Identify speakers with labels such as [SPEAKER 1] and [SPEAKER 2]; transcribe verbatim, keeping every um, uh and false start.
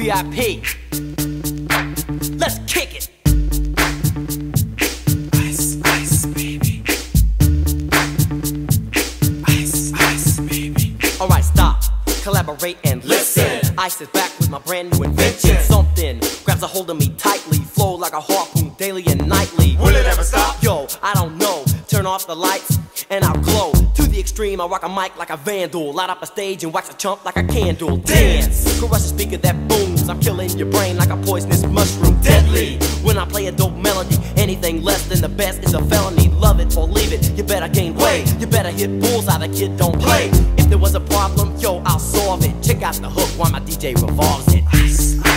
[SPEAKER 1] V I P. Let's kick it.
[SPEAKER 2] Ice, ice, baby. Ice, ice, baby.
[SPEAKER 1] Alright, stop, collaborate and listen.
[SPEAKER 2] Listen.
[SPEAKER 1] Ice is back with my brand new invention. Something grabs a hold of me tightly, flow like a harpoon daily and nightly.
[SPEAKER 2] Will it ever stop?
[SPEAKER 1] Yo, I don't know. Turn off the lights and I'll glow. To the extreme, I rock a mic like a vandal. Light up a stage and wax a chump like a candle. Dance, crush a speaker that booms. I'm killing your brain like a poisonous mushroom. Deadly, when I play a dope melody. Anything less than the best is a felony. Love it or leave it, you better gain weight. You better hit bullseye, the kid don't play. If there was a problem, yo, I'll solve it. Check out the hook while my D J revolves it.
[SPEAKER 2] Ice,